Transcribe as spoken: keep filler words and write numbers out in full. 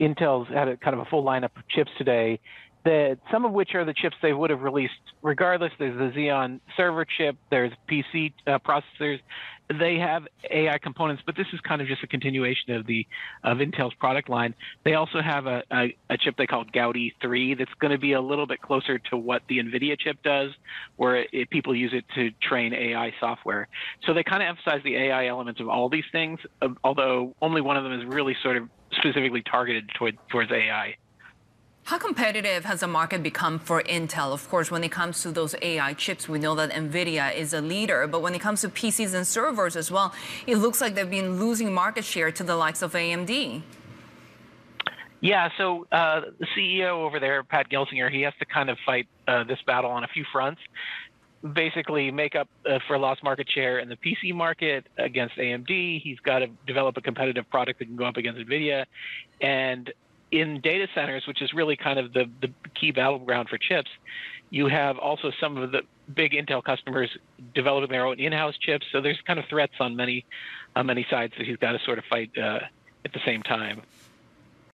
Intel's had a kind of a full lineup of chips today, that some of which are the chips they would have released regardless. There's the Xeon server chip, there's P C uh, processors. They have A I components, but this is kind of just a continuation of the of Intel's product line. They also have a, a, a chip they call Gaudi three that's going to be a little bit closer to what the NVIDIA chip does, where it, it, people use it to train A I software. So they kind of emphasize the A I elements of all these things, uh, although only one of them is really sort of specifically targeted toward, towards A I. How competitive has the market become for Intel? Of course, when it comes to those A I chips, we know that NVIDIA is a leader. But when it comes to P Cs and servers as well, it looks like they've been losing market share to the likes of A M D. Yeah, so uh, the C E O over there, Pat Gelsinger, he has to kind of fight uh, this battle on a few fronts. Basically make up uh, for lost market share in the P C market against A M D. He's got to develop a competitive product that can go up against NVIDIA. And in data centers, which is really kind of the, the key battleground for chips, you have also some of the big Intel customers developing their own in-house chips. So there's kind of threats on many, on many sides that he's got to sort of fight uh, at the same time.